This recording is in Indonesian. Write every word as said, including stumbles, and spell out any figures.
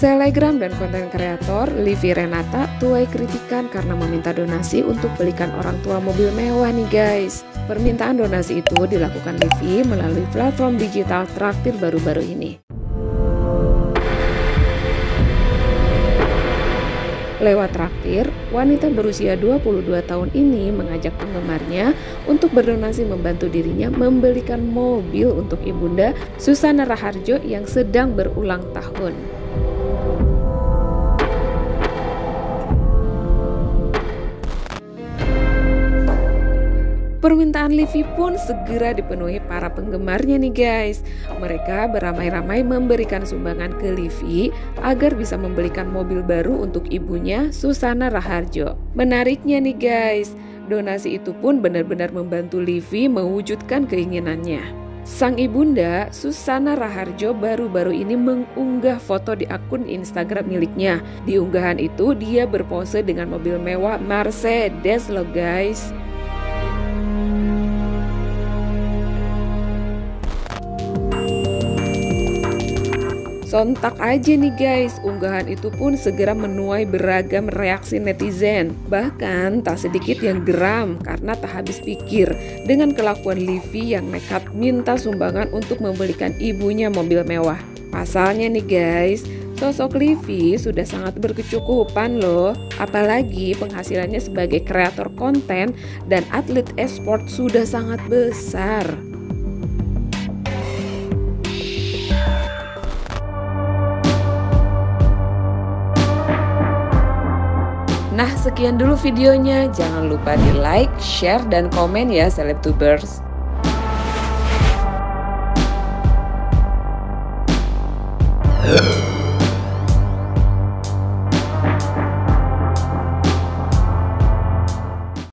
Selebgram dan konten kreator Livi Renata tuai kritikan karena meminta donasi untuk belikan orang tua mobil mewah nih guys. Permintaan donasi itu dilakukan Livi melalui platform digital traktir baru-baru ini. Lewat traktir, wanita berusia dua puluh dua tahun ini mengajak penggemarnya untuk berdonasi membantu dirinya membelikan mobil untuk ibunda Susana Raharjo yang sedang berulang tahun. Permintaan Livi pun segera dipenuhi para penggemarnya nih guys. Mereka beramai-ramai memberikan sumbangan ke Livi agar bisa membelikan mobil baru untuk ibunya Susana Raharjo. Menariknya nih guys, donasi itu pun benar-benar membantu Livi mewujudkan keinginannya. Sang ibunda Susana Raharjo baru-baru ini mengunggah foto di akun Instagram miliknya. Di unggahan itu dia berpose dengan mobil mewah Mercedes loh guys. Sontak aja nih guys, unggahan itu pun segera menuai beragam reaksi netizen. Bahkan tak sedikit yang geram karena tak habis pikir dengan kelakuan Livi yang nekat minta sumbangan untuk membelikan ibunya mobil mewah. Pasalnya nih guys, sosok Livi sudah sangat berkecukupan loh. Apalagi penghasilannya sebagai kreator konten dan atlet e-sport sudah sangat besar. Nah, sekian dulu videonya. Jangan lupa di like, share, dan komen ya Selebtubers.